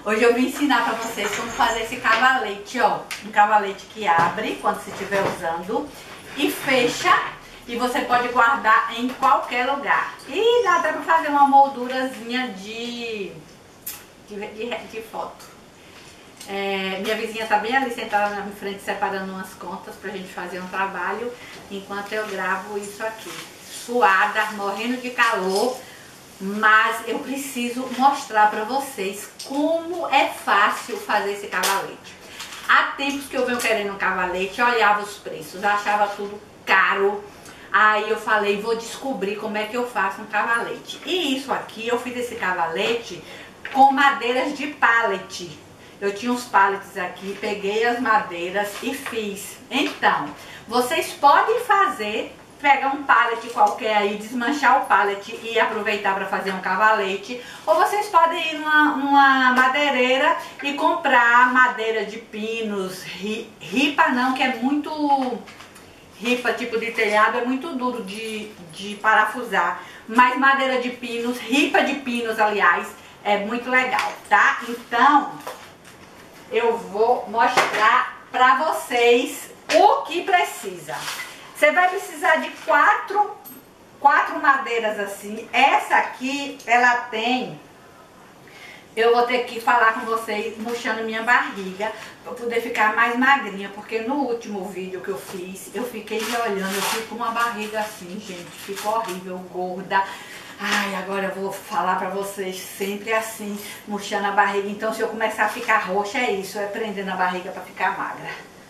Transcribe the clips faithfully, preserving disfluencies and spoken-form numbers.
Hoje eu vou ensinar pra vocês como fazer esse cavalete, ó. Um cavalete que abre quando você estiver usando e fecha. E você pode guardar em qualquer lugar. E dá até pra fazer uma moldurazinha de, de, de, de foto. É, minha vizinha tá bem ali sentada na minha frente separando umas contas pra gente fazer um trabalho. Enquanto eu gravo isso aqui. Suada, morrendo de calor. Mas eu preciso mostrar pra vocês como é fácil fazer esse cavalete. Há tempos que eu venho querendo um cavalete, eu olhava os preços, achava tudo caro. Aí eu falei, vou descobrir como é que eu faço um cavalete. E isso aqui, eu fiz esse cavalete com madeiras de pallet. Eu tinha uns pallets aqui, peguei as madeiras e fiz. Então, vocês podem fazer... Pegar um pallet qualquer aí, desmanchar o pallet e aproveitar para fazer um cavalete. Ou vocês podem ir numa, numa madeireira e comprar madeira de pinos, ri, ripa não, que é muito... Ripa tipo de telhado é muito duro de, de parafusar. Mas madeira de pinos, ripa de pinos aliás, é muito legal, tá? Então, eu vou mostrar para vocês o que precisa. Você vai precisar de quatro, quatro madeiras assim. Essa aqui, ela tem... Eu vou ter que falar com vocês, murchando minha barriga, para poder ficar mais magrinha. Porque no último vídeo que eu fiz, eu fiquei me olhando, eu fico com uma barriga assim, gente. Ficou horrível, gorda. Ai, agora eu vou falar pra vocês sempre assim, murchando a barriga. Então, se eu começar a ficar roxa, é isso. É prendendo a barriga pra ficar magra.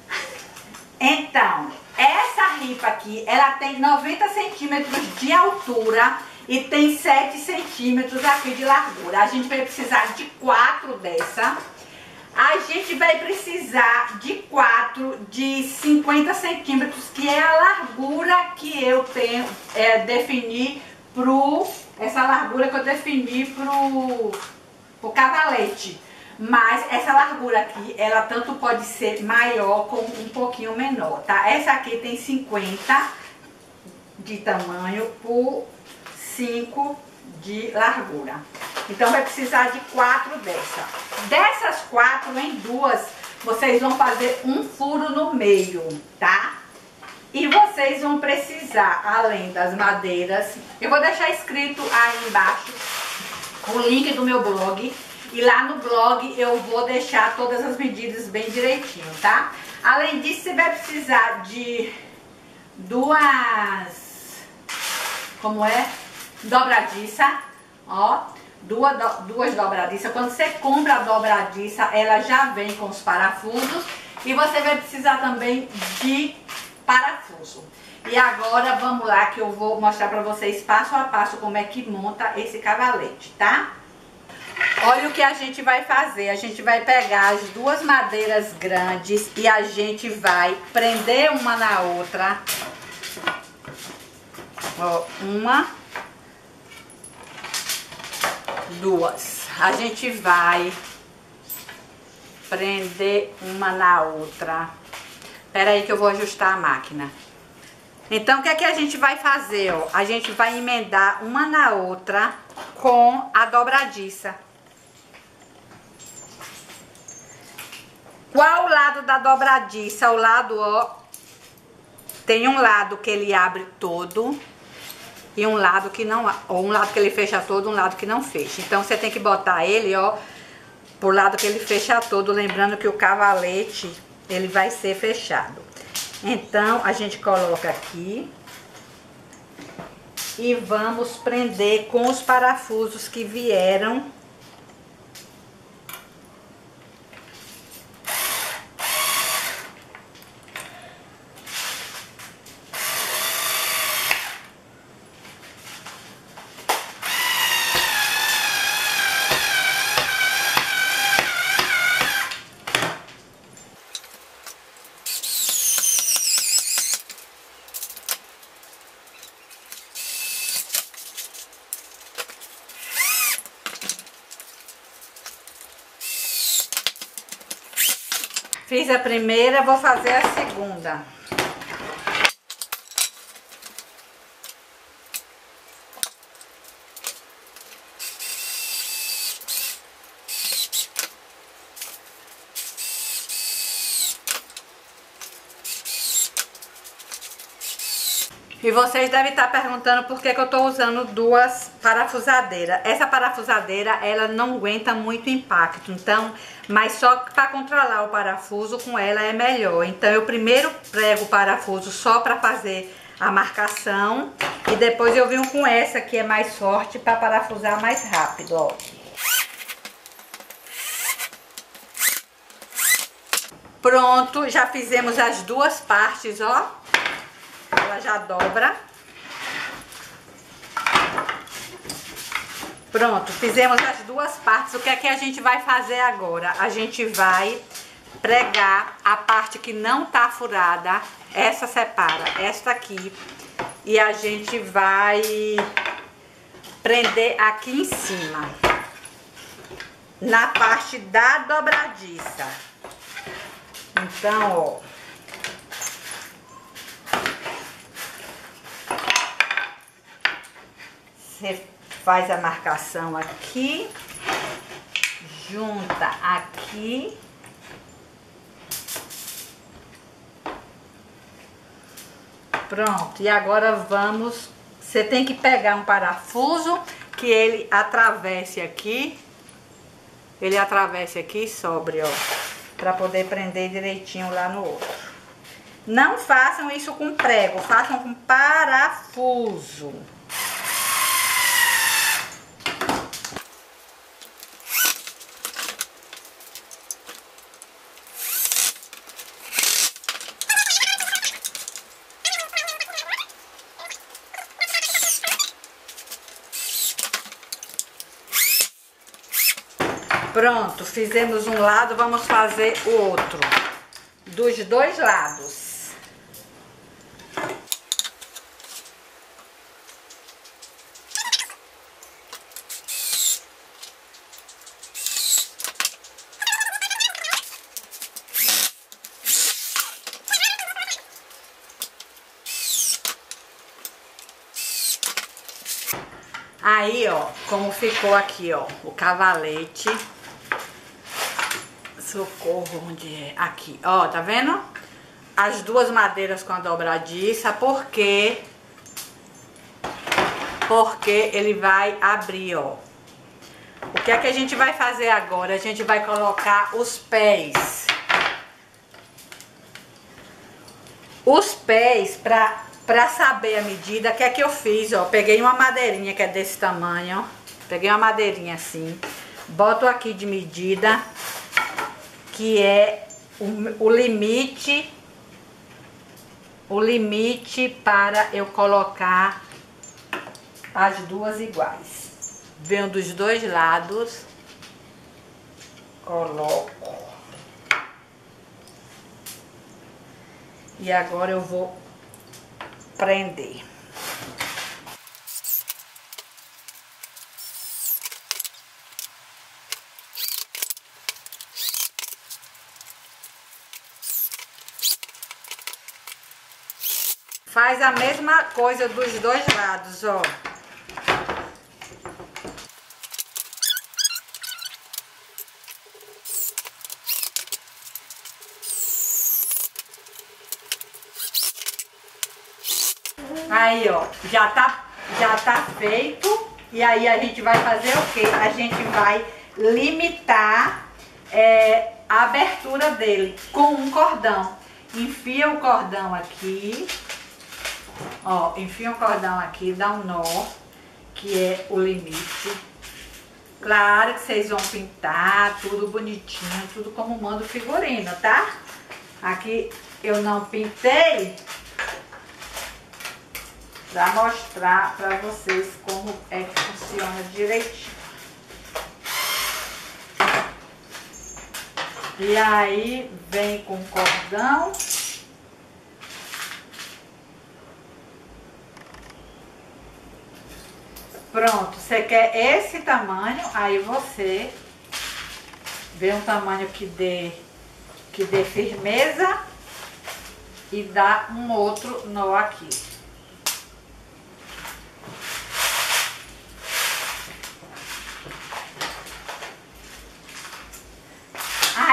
Então... Essa ripa aqui, ela tem noventa centímetros de altura e tem sete centímetros aqui de largura. A gente vai precisar de quatro dessa. A gente vai precisar de quatro de cinquenta centímetros, que é a largura que eu tenho, é, defini pro... Essa largura que eu defini pro, pro cavalete. Mas essa largura aqui, ela tanto pode ser maior como um pouquinho menor, tá? Essa aqui tem cinquenta de tamanho por cinco de largura. Então vai precisar de quatro dessas. Dessas quatro, em duas, vocês vão fazer um furo no meio, tá? E vocês vão precisar, além das madeiras, eu vou deixar escrito aí embaixo o link do meu blog. E lá no blog eu vou deixar todas as medidas bem direitinho, tá? Além disso, você vai precisar de duas, como é? Dobradiça, ó. Duas, duas dobradiças. Quando você compra a dobradiça, ela já vem com os parafusos. E você vai precisar também de parafuso. E agora vamos lá que eu vou mostrar pra vocês passo a passo como é que monta esse cavalete, tá? Olha o que a gente vai fazer. A gente vai pegar as duas madeiras grandes e a gente vai prender uma na outra. Ó, uma, duas. A gente vai prender uma na outra. Espera aí que eu vou ajustar a máquina. Então, o que é que a gente vai fazer, ó? A gente vai emendar uma na outra com a dobradiça. Qual o lado da dobradiça? O lado, ó, tem um lado que ele abre todo e um lado que não, ou um lado que ele fecha todo, um lado que não fecha. Então, você tem que botar ele, ó, pro lado que ele fecha todo, lembrando que o cavalete, ele vai ser fechado. Então, a gente coloca aqui e vamos prender com os parafusos que vieram. Fiz a primeira, vou fazer a segunda. E vocês devem estar perguntando por que que eu tô usando duas parafusadeiras. Essa parafusadeira, ela não aguenta muito impacto, então, mas só para controlar o parafuso com ela é melhor. Então eu primeiro prego o parafuso só para fazer a marcação e depois eu venho com essa que é mais forte para parafusar mais rápido, ó. Pronto, já fizemos as duas partes, ó. Ela já dobra. Pronto, fizemos as duas partes. O que é que a gente vai fazer agora? A gente vai pregar a parte que não tá furada. Essa separa, esta aqui. E a gente vai prender aqui em cima, na parte da dobradiça. Então, ó, você faz a marcação aqui, junta aqui, pronto. E agora vamos, você tem que pegar um parafuso que ele atravesse aqui, ele atravesse aqui e sobre, ó, para poder prender direitinho lá no outro. Não façam isso com prego, façam com parafuso. Pronto, fizemos um lado, vamos fazer o outro. Dos dois lados. Aí, ó, como ficou aqui, ó, o cavalete. Socorro, onde é? Aqui, ó, tá vendo? As duas madeiras com a dobradiça, porque porque ele vai abrir, ó. O que é que a gente vai fazer agora? A gente vai colocar os pés. Os pés, pra, pra saber a medida, o que é que eu fiz, ó? Peguei uma madeirinha que é desse tamanho, ó. Peguei uma madeirinha assim, boto aqui de medida, que é o, o limite, o limite para eu colocar as duas iguais. Venho dos dois lados, coloco. E agora eu vou prender. Faz a mesma coisa dos dois lados, ó. Aí, ó, já tá, já tá feito. E aí a gente vai fazer o quê? A gente vai limitar é, a abertura dele com um cordão. Enfia o cordão aqui. Ó, enfia o cordão aqui, dá um nó, que é o limite. Claro que vocês vão pintar tudo bonitinho, tudo como manda o figurino, tá? Aqui eu não pintei pra mostrar pra vocês como é que funciona direitinho. E aí vem com cordão. Pronto, você quer esse tamanho, aí você vê um tamanho que dê, que dê firmeza e dá um outro nó aqui.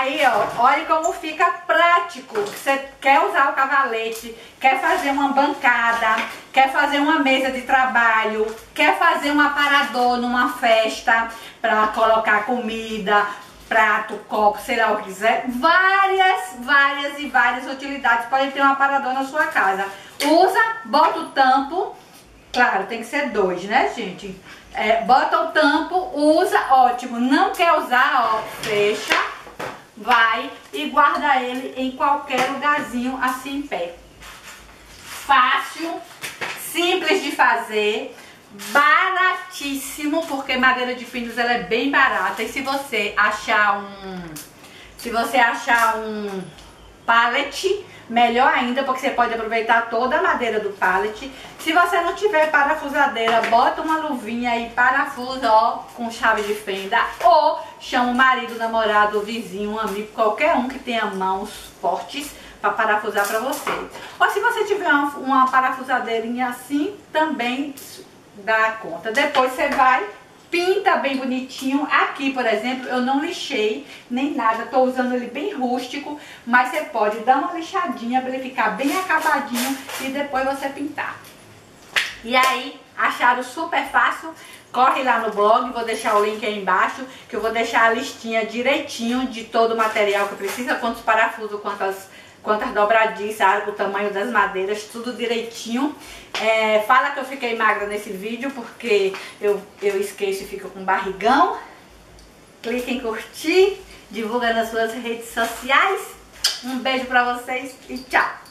Aí, ó, olha como fica prático. Você quer usar o cavalete, quer fazer uma bancada, quer fazer uma mesa de trabalho, quer fazer um aparador numa festa para colocar comida, prato, copo, sei lá o que quiser. Várias, várias e várias utilidades podem ter um aparador na sua casa. Usa, bota o tampo. Claro, tem que ser dois, né, gente? É, bota o tampo, usa, ótimo. Não quer usar, ó, fecha, vai e guarda ele em qualquer lugarzinho assim em pé. Fácil, simples de fazer, baratíssimo, porque madeira de pinos ela é bem barata. E se você achar um, se você achar um pallet, melhor ainda, porque você pode aproveitar toda a madeira do pallet. Se você não tiver parafusadeira, bota uma luvinha e parafusa, ó, com chave de fenda. Ou chama o marido, o namorado, o vizinho, um amigo, qualquer um que tenha mãos fortes para parafusar para você. Ou se você tiver uma, uma parafusadeirinha assim, também dá conta. Depois você vai, pinta bem bonitinho. Aqui, por exemplo, eu não lixei nem nada, tô usando ele bem rústico, mas você pode dar uma lixadinha para ele ficar bem acabadinho e depois você pintar. E aí, acharam super fácil? Corre lá no blog, vou deixar o link aí embaixo, que eu vou deixar a listinha direitinho de todo o material que precisa, quantos parafusos, quantas, quantas dobradiças, o tamanho das madeiras, tudo direitinho. É, fala que eu fiquei magra nesse vídeo, porque eu, eu esqueço e fico com barrigão. Clique em curtir, divulga nas suas redes sociais. Um beijo pra vocês e tchau!